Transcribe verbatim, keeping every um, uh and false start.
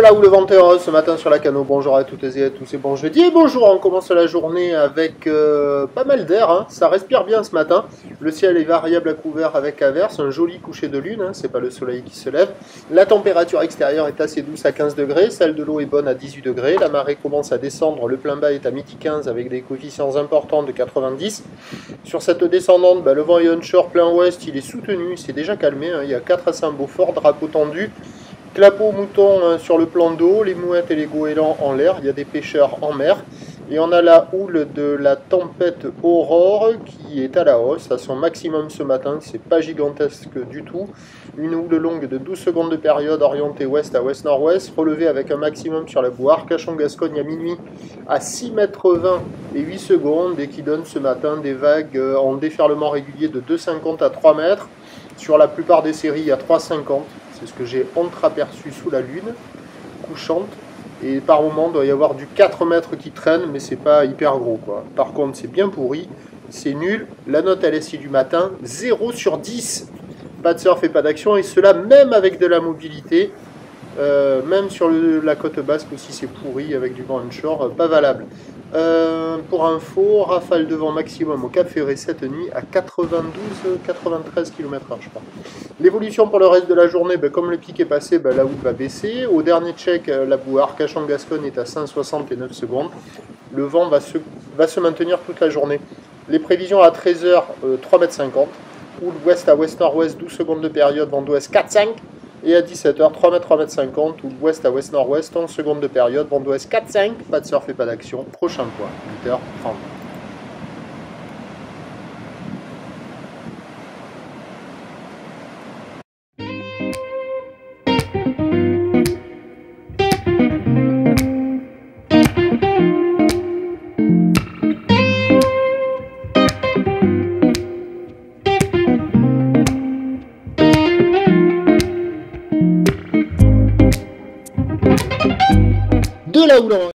là où le vent est rose ce matin sur la Cano. Bonjour à toutes et à tous et bon jeudi. Et bonjour, on commence la journée avec euh, pas mal d'air. Hein. Ça respire bien ce matin. Le ciel est variable à couvert avec averse. Un joli coucher de lune. Hein. C'est pas le soleil qui se lève. La température extérieure est assez douce à quinze degrés. Celle de l'eau est bonne à dix-huit degrés. La marée commence à descendre. Le plein bas est à midi quinze avec des coefficients importants de quatre-vingt-dix. Sur cette descendante, bah, le vent est onshore plein ouest. Il est soutenu. Il s'est déjà calmé. Hein. Il y a quatre à cinq Beaufort, drapeau tendu. Clapot mouton hein, sur le plan d'eau, les mouettes et les goélands en l'air, il y a des pêcheurs en mer. Et on a la houle de la tempête Aurore qui est à la hausse, à son maximum ce matin, c'est pas gigantesque du tout. Une houle longue de douze secondes de période orientée ouest à ouest-nord-ouest, relevée avec un maximum sur la boue Arcachon-Gascogne à minuit à six mètres vingt et huit secondes et qui donne ce matin des vagues en déferlement régulier de deux cinquante à trois mètres. Sur la plupart des séries, à trois cinquante. C'est ce que j'ai entreaperçu sous la lune, couchante. Et par moment, il doit y avoir du quatre mètres qui traîne, mais c'est pas hyper gros, quoi. Par contre, c'est bien pourri, c'est nul. La note L S I du matin, zéro sur dix. Pas de surf et pas d'action, et cela même avec de la mobilité. Euh, même sur le, la côte basque aussi, c'est pourri, avec du vent onshore, euh, pas valable. Euh, pour info, rafale de vent maximum au Cap Ferré cette nuit à quatre-vingt-douze à quatre-vingt-treize kilomètres heure, je crois. L'évolution pour le reste de la journée, ben, comme le pic est passé, ben, la houle va baisser. Au dernier check, la boue Arcachon-Gascogne est à cinq soixante-neuf secondes. Le vent va se, va se maintenir toute la journée. Les prévisions à treize heures, euh, trois mètres cinquante. Houle ouest à ouest-nord-ouest, douze secondes de période, vent d'ouest quatre cinq. Et à dix-sept heures, trois mètres, trois mètres cinquante, ou ouest à ouest-nord-ouest, onze secondes de période, vent d'ouest quatre cinq, pas de surf et pas d'action. Prochain point, huit heures trente. De là où l'on